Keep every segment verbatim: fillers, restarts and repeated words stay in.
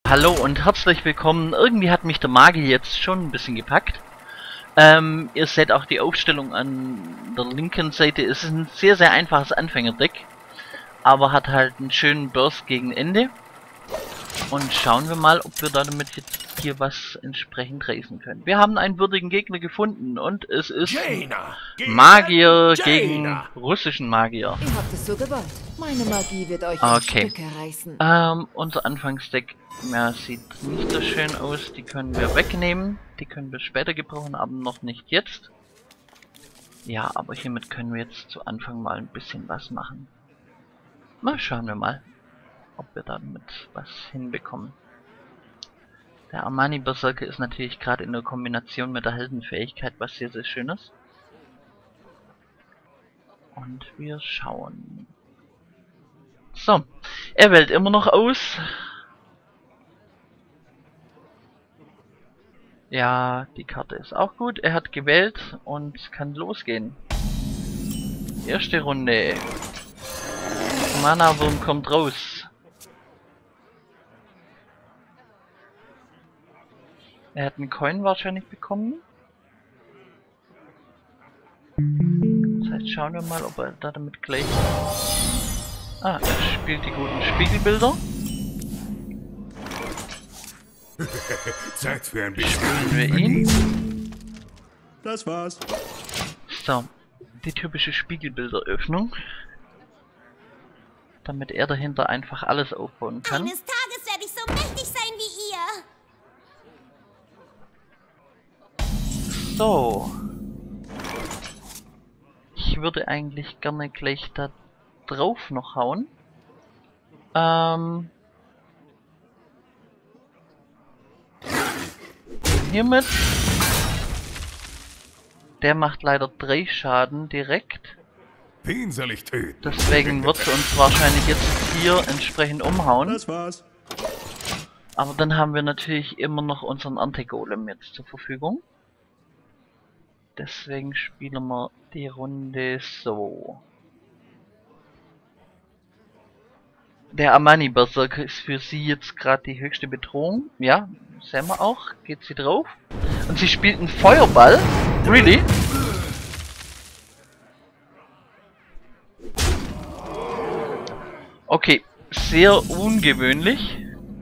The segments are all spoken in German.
Hallo und herzlich willkommen. Irgendwie hat mich der Magier jetzt schon ein bisschen gepackt. Ähm, ihr seht auch die Aufstellung an der linken Seite. Es ist ein sehr, sehr einfaches Anfängerdeck, aber hat halt einen schönen Burst gegen Ende. Und schauen wir mal, ob wir damit jetzt hier was entsprechend reißen können. Wir haben einen würdigen Gegner gefunden und es ist Jaina gegen Magier Jaina. gegen russischen Magier. Ihr habt es so gewollt. Meine Magie wird euch Okay. in Stücke reißen. Ähm, unser Anfangsdeck, ja, sieht nicht so schön aus. Die können wir wegnehmen. Die können wir später gebrauchen, aber noch nicht jetzt. Ja, aber hiermit können wir jetzt zu Anfang mal ein bisschen was machen. Mal schauen wir mal, ob wir damit was hinbekommen. Der Armani Berserker ist natürlich gerade in der Kombination mit der Heldenfähigkeit was sehr, sehr Schönes. Und wir schauen. So, er wählt immer noch aus. Ja, die Karte ist auch gut. Er hat gewählt und kann losgehen. Erste Runde. Mana-Wurm kommt raus. Er hat einen Coin wahrscheinlich bekommen. Das heißt, schauen wir mal, ob er da damit gleich... Ah, er spielt die guten Spiegelbilder. Zeit für ein Spielen wir bisschen. ihn. Das war's. So, die typische Spiegelbilderöffnung. Damit er dahinter einfach alles aufbauen kann. Eines Tages werde ich so mächtig sein wie ihr. So. Ich würde eigentlich gerne gleich da drauf noch hauen. Ähm. Hiermit. Der macht leider drei Schaden direkt. Wen soll ich töten? Deswegen wird sie uns wahrscheinlich jetzt hier entsprechend umhauen. Das war's. Aber dann haben wir natürlich immer noch unseren Anti-Golem jetzt zur Verfügung. Deswegen spielen wir die Runde so. Der Armani Berserker ist für sie jetzt gerade die höchste Bedrohung. Ja, sehen wir auch. Geht sie drauf. Und sie spielt einen Feuerball. Really? Okay, sehr ungewöhnlich.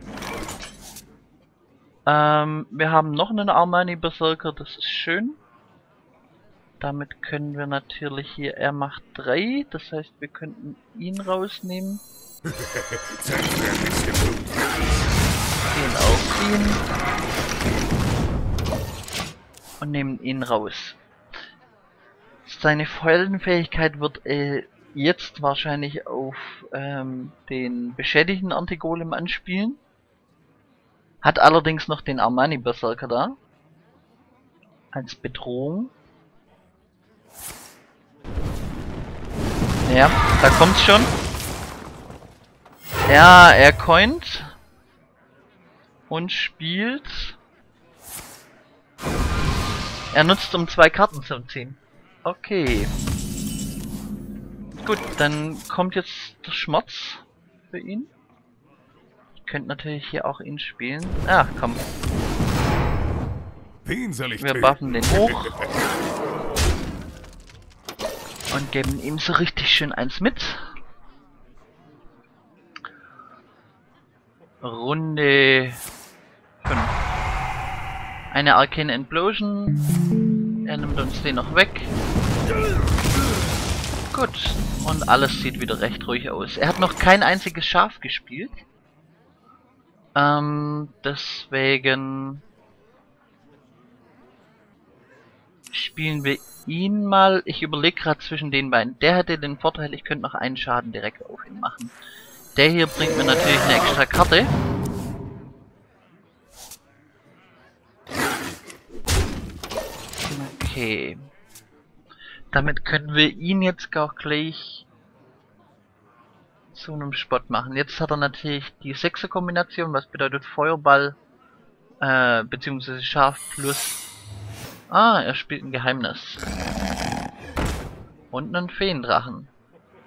Ähm, wir haben noch einen Armani Berserker, das ist schön. Damit können wir natürlich hier, er macht drei, das heißt wir könnten ihn rausnehmen. Zeit für ein bisschen Blut. Gehen auf ihn. Und nehmen ihn raus. Seine Feuerfähigkeit wird äh, jetzt wahrscheinlich auf ähm, den beschädigten Anti-Golem anspielen. Hat allerdings noch den Armani Berserker da. Als Bedrohung. Ja, da kommt's schon. Ja, er coint. Und spielt. Er nutzt, um zwei Karten zu ziehen. Okay. Gut, dann kommt jetzt der Schmerz für ihn. Ich könnte natürlich hier auch ihn spielen. Ach komm. Wen soll ich Wir töten? buffen den hoch. Und geben ihm so richtig schön eins mit. Runde fünf. Eine Arcane Explosion. Er nimmt uns den noch weg. Gut. Und alles sieht wieder recht ruhig aus. Er hat noch kein einziges Schaf gespielt. Ähm, deswegen spielen wir ihn mal. Ich überlege gerade zwischen den beiden. Der hätte den Vorteil, ich könnte noch einen Schaden direkt auf ihn machen. Der hier bringt mir natürlich eine extra Karte. Okay. Damit können wir ihn jetzt auch gleich zu einem Spot machen. Jetzt hat er natürlich die sechser Kombination, was bedeutet Feuerball, äh, beziehungsweise Schaf plus... Ah, er spielt ein Geheimnis. Und einen Feendrachen.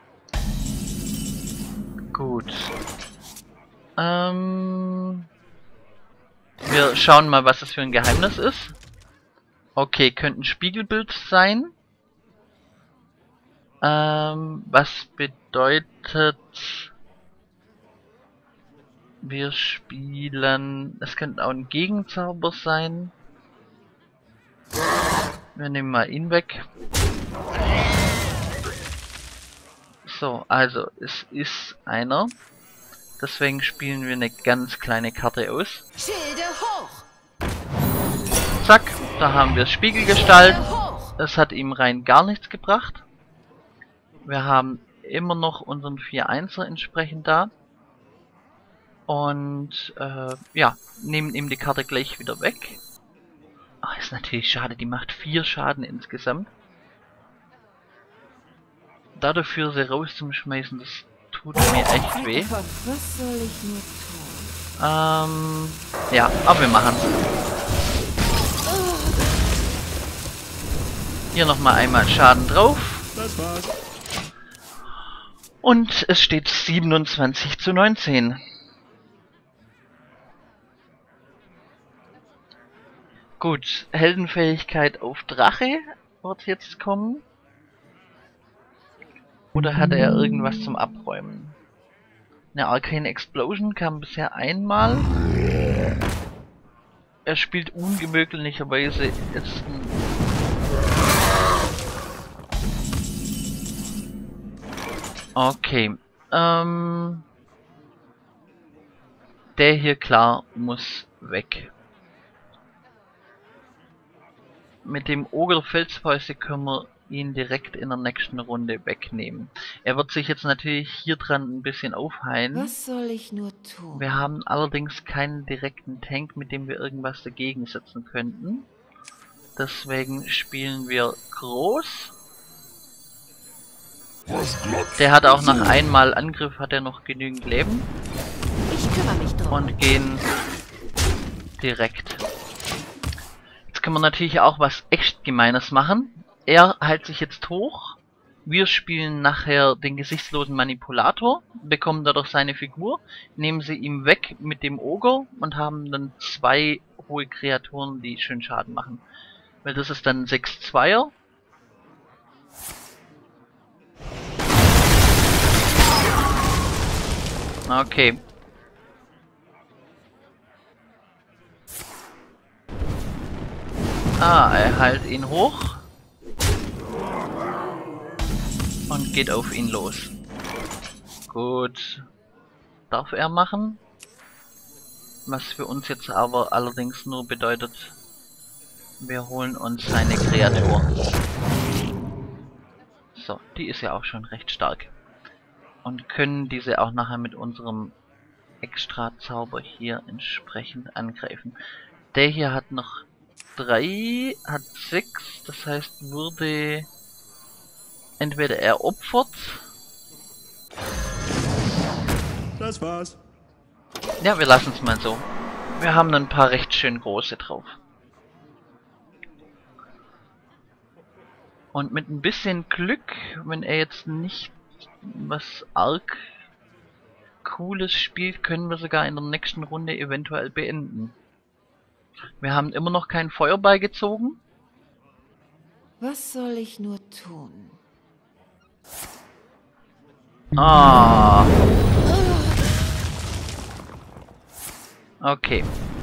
Gut. Ähm... Wir schauen mal, was das für ein Geheimnis ist. Okay, könnte ein Spiegelbild sein. Ähm, was bedeutet... Wir spielen... Es könnte auch ein Gegenzauber sein. Wir nehmen mal ihn weg. So, also es ist einer. Deswegen spielen wir eine ganz kleine Karte aus. Schilde hoch! Zack, da haben wir Spiegelgestalt. Schilde hoch! Es hat ihm rein gar nichts gebracht. Wir haben immer noch unseren vier Einser entsprechend da. Und äh, ja, nehmen ihm die Karte gleich wieder weg. Ach, ist natürlich schade, die macht vier Schaden insgesamt. Da dafür sie rauszuschmeißen, das tut mir echt weh. Was soll ich nur tun? Ähm, ja, aber wir machen's. Hier nochmal einmal Schaden drauf. Das war's. Und es steht siebenundzwanzig zu neunzehn. Gut, Heldenfähigkeit auf Drache wird jetzt kommen. Oder hat er irgendwas zum Abräumen? Eine Arcane Explosion kam bisher einmal. Er spielt ungewöhnlicherweise jetzt ein... Okay. Ähm... Der hier, klar, muss weg. Mit dem Ogre Felsfäuste können wir ihn direkt in der nächsten Runde wegnehmen. Er wird sich jetzt natürlich hier dran ein bisschen aufheilen. Was soll ich nur tun? Wir haben allerdings keinen direkten Tank, mit dem wir irgendwas dagegen setzen könnten. Deswegen spielen wir groß. Der hat auch nach einmal Angriff, hat er noch genügend Leben. Ich kümmere mich drum. Und gehen direkt. Jetzt können wir natürlich auch was echt Gemeines machen. Er hält sich jetzt hoch. Wir spielen nachher den gesichtslosen Manipulator, bekommen dadurch seine Figur, nehmen sie ihm weg mit dem Ogre und haben dann zwei hohe Kreaturen, die schön Schaden machen. Weil das ist dann sechs Zweier. Okay. Ah, er heilt ihn hoch. Und geht auf ihn los. Gut. Darf er machen. Was für uns jetzt aber allerdings nur bedeutet, wir holen uns seine Kreatur. So, die ist ja auch schon recht stark. Und können diese auch nachher mit unserem Extra-Zauber hier entsprechend angreifen. Der hier hat noch drei, hat sechs, das heißt würde entweder er opfert. Das war's. Ja, wir lassen es mal so. Wir haben ein paar recht schön große drauf. Und mit ein bisschen Glück, wenn er jetzt nicht was arg Cooles spielt, können wir sogar in der nächsten Runde eventuell beenden. Wir haben immer noch kein Feuer beigezogen. Was soll ich nur tun? Ah. Okay.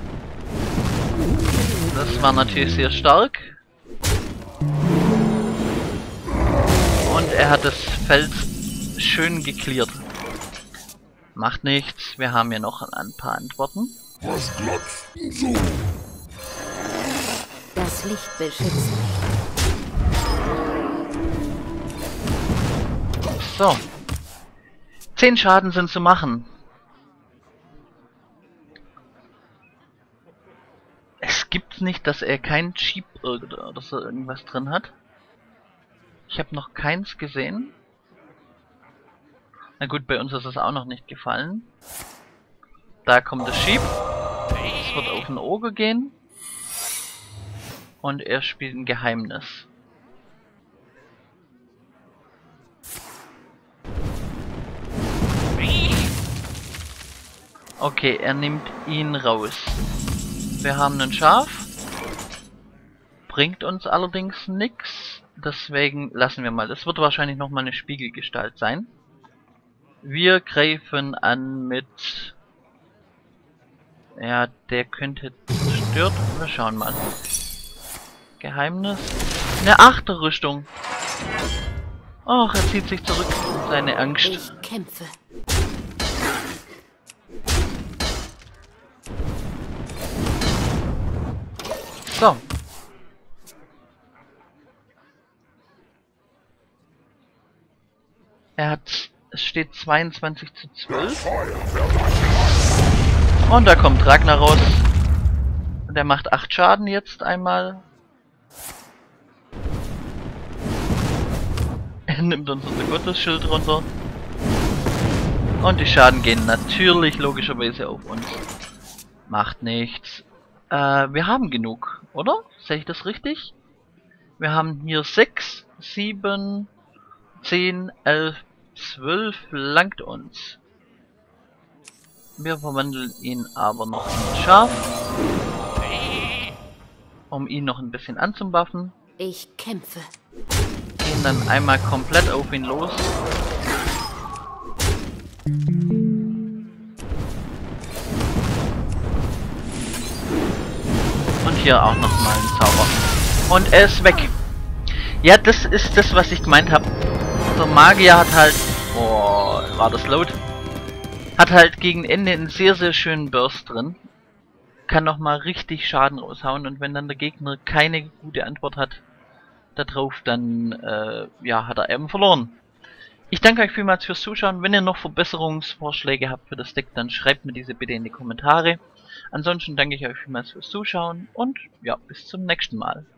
Das war natürlich sehr stark. Und er hat das Feld schön geklärt. Macht nichts, wir haben ja noch ein paar Antworten. Was glotzt du so? Das Licht beschützt mich. So. Zehn Schaden sind zu machen. Es gibt nicht, dass er kein Cheap oder so irgendwas drin hat. Ich habe noch keins gesehen. Na gut, bei uns ist es auch noch nicht gefallen. Da kommt das Sheep. Es wird auf den Ogre gehen. Und er spielt ein Geheimnis. Okay, er nimmt ihn raus. Wir haben ein Schaf. Bringt uns allerdings nichts. Deswegen lassen wir mal. Das wird wahrscheinlich nochmal eine Spiegelgestalt sein. Wir greifen an mit... Ja, der könnte zerstört. Wir schauen mal. Geheimnis. Eine Achterrüstung. Ach, er zieht sich zurück. Seine Angst. Ich kämpfe. So. Er hat... Es steht zweiundzwanzig zu zwölf. Und da kommt Ragnaros. Der macht acht Schaden jetzt einmal. Er nimmt uns unser Gottesschild runter. Und die Schaden gehen natürlich logischerweise auf uns. Macht nichts. Äh, wir haben genug, oder? Sehe ich das richtig? Wir haben hier sechs, sieben, zehn, elf, zwölf langt uns. Wir verwandeln ihn aber noch in ein Schaf. Um ihn noch ein bisschen anzubuffen. Ich kämpfe. Gehen dann einmal komplett auf ihn los. Und hier auch nochmal ein Zauber. Und er ist weg. Ja, das ist das, was ich gemeint habe. Der Magier hat halt... Oh, war das laut? Hat halt gegen Ende einen sehr, sehr schönen Burst drin. Kann nochmal richtig Schaden raushauen. Und wenn dann der Gegner keine gute Antwort hat darauf, dann äh, ja, hat er eben verloren. Ich danke euch vielmals fürs Zuschauen. Wenn ihr noch Verbesserungsvorschläge habt für das Deck, dann schreibt mir diese bitte in die Kommentare. Ansonsten danke ich euch vielmals fürs Zuschauen und ja, bis zum nächsten Mal.